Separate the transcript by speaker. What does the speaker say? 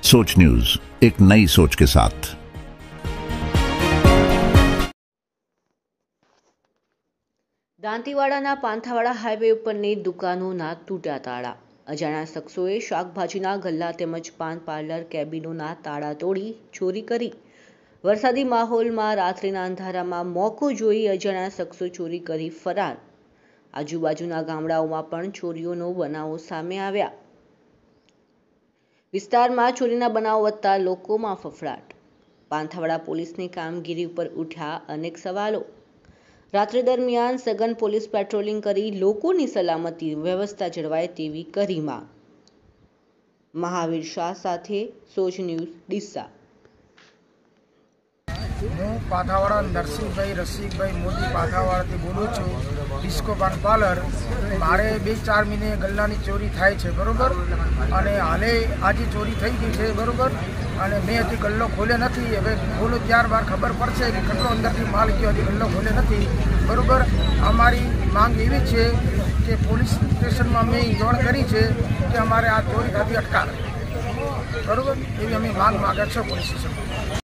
Speaker 1: सोच न्यूज, एक नई सोच के साथ।
Speaker 2: દાંતીવાડાના પાંથાવાડા હાઈવે ઉપરની દુકાનોના તૂટ્યા તાળા। અજાણ્યા શખ્સોએ શાકભાજીના ગલ્લા તેમજ પાન પાર્લર કેબિનોના તાળા તોડી ચોરી કરી। વરસાદી માહોલમાં રાત્રિના અંધારામાં મોકો જોઈ અજાણ્યા શખ્સો ચોરી કરી ફરાર। આજુબાજુના ગામડાઓમાં પણ ચોરીઓનો બનાવો સામે આવ્યા। વિસ્તારમાં ચોરીના બનાવો વધતા લોકોમાં ફફડાટ। પાંથાવાડા પોલીસની કામગીરી ઉપર ઉઠ્યા અનેક સવાલો। રાત્રિ દરમિયાન સઘન પોલીસ પેટ્રોલિંગ કરી લોકોની સલામતી વ્યવસ્થા જળવાય તેવી કરી માંગ। મહાવીર શાહ સાથે સોચ ન્યૂઝ ડીસા।
Speaker 3: હું પાંથાવાડા નરસિંહભાઈ રસિકભાઈ મોદી પાંથાવાડાથી બોલું છું। ડિસ્કો પાન પાર્લર મારે 2-4 મહિને ગલ્લાની ચોરી થાય છે, બરોબર। અને હાલે આજે ચોરી થઈ ગઈ છે, બરોબર। અને મેં હજી ગલ્લો ખોલ્યો નથી। હવે ખોલું ત્યારબાદ ખબર પડશે કે કેટલો અંદરથી માલ ગયો, હજી ગલ્લો ખોલ્યો નથી, બરોબર। અમારી માંગ એવી છે કે પોલીસ સ્ટેશનમાં મેં જાણ કરી છે કે અમારે આ ચોરી થતી અટકાવે, બરોબર। એવી અમે માંગ માગે છે પોલીસ સ્ટેશનમાં।